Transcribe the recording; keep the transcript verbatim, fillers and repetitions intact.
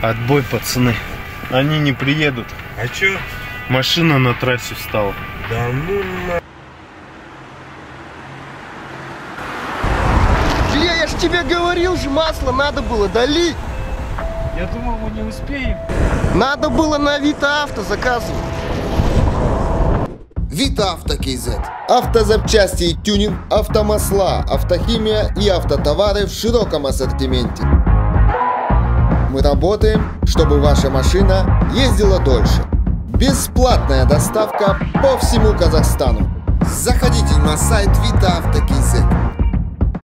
Отбой, пацаны. Они не приедут. А чё? Машина на трассе встала. Да ну на... Илья, я ж тебе говорил же, масло надо было долить. Я думал, мы не успеем. Надо было на Авито Авто заказывать. Вита Авто кей зет. Автозапчасти и тюнинг, автомасла, автохимия и автотовары в широком ассортименте. Мы работаем, чтобы ваша машина ездила дольше. Бесплатная доставка по всему Казахстану. Заходите на сайт Вита Авто кей зет.